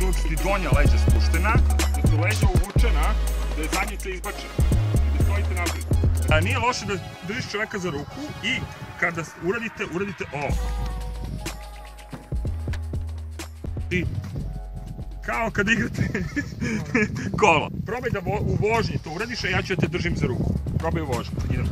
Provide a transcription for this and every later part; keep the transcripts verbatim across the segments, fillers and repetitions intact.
naučiti donja leđa spuštena, da su leđa uvučena, da je zadnjica izbačena i da stojite napred. A nije loše da držiš čoveka za ruku i kada uradite, uradite ovo. I kao kad igrate kolo. Probaj da u vožnji to uradiš, a ja ću da te držim za ruku. Probaj u vožnji. Idemo.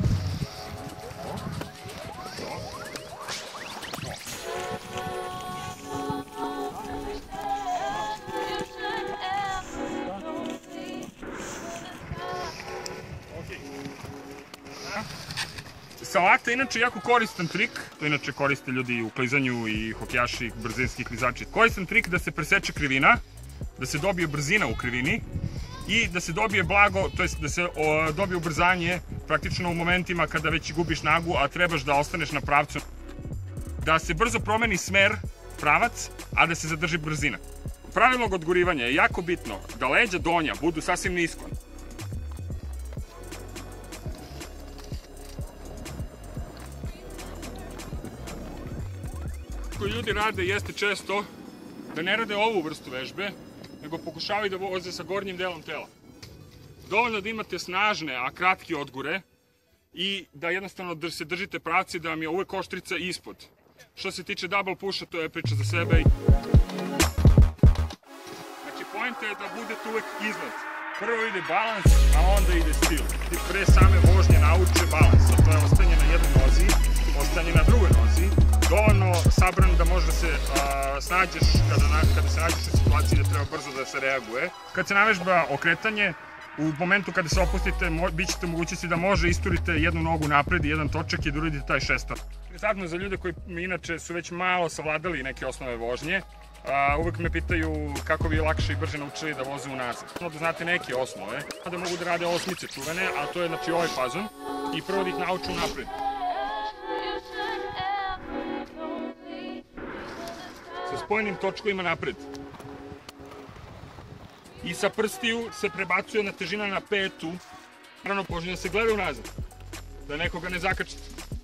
Salata je inače jako koristan trik, to inače koriste ljudi u klizanju i hokejaši, brzinski klizači. Koristan trik da se preseče krivina, da se dobije brzina u krivini i da se dobije blago, to jest da se dobije ubrzanje praktično u momentima kada već gubiš snagu, a trebaš da ostaneš na pravcu. Da se brzo promeni smer, pravac, a da se zadrži brzina. Pravilnog odgurivanja je jako bitno da leđa donja budu sasvim nisko. Koji ljudi rade jeste često da ne rade ovu vrstu vežbe, nego pokušavaju da voze sa gornjim delom tela. Dovoljno da imate snažne, a kratke odgure i da jednostavno se držite pravci, da vam je uvek oštrica ispod. Što se tiče double pusha, to je priča za sebe. Znači, poenta je da budete uvek iznad. Prvo ide balans, a onda ide stil. Ti pre same vožnje nauče balans, a to je ostajanje na jednoj nozi, ostajanje na drugoj nozi, dovoljno sabran da možda se snađeš kada se nađeš u situaciji da treba brzo da se reaguje. Kad se navežba okretanje, u momentu kada se opustite, bit ćete mogućnosti da može isturite jednu nogu napred i jedan točak i da uradite taj šestor. Interesantno za ljude koji inače su već malo savladali neke osnove vožnje, uvek me pitaju kako bi lakše i brže naučili da voze unazad. Da znate neke osnove, da mogu da rade osmice čuvene, a to je znači ovaj fazon, i prvo da ih nauču napred. Sa spojenim točkovima napred. I sa prstiju se prebacuje na težina na petu. Naravno, poželjno da se gleda unazad, da nekoga ne zakačite.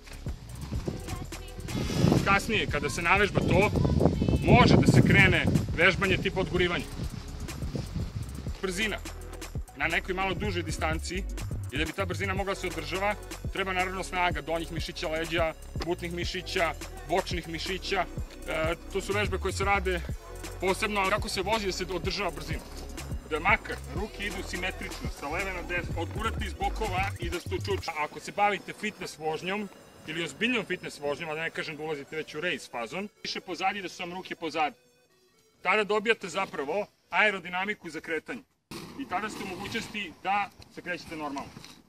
Kasnije, kada se navežba to, može da se krene vežbanje tipa odgurivanja. Brzina na nekoj malo dužoj distanciji i da bi ta brzina mogla se održava, treba naravno snaga donjih mišića leđa, butnih mišića, bočnih mišića. To su vežbe koje se rade posebno kako se vozi da se održava brzina. Da makar ruke idu simetrično, sa leve na desno, odgurati iz bokova i da se to čuča. Ako se bavite fitness vožnjom ili ozbiljnom fitness vožnjom, a da ne kažem da ulazite već u race fazon, više pozadi da su vam ruke pozadi. Tada dobijate zapravo aerodinamiku za kretanje. I tada ste u mogućnosti da se krećete normalno.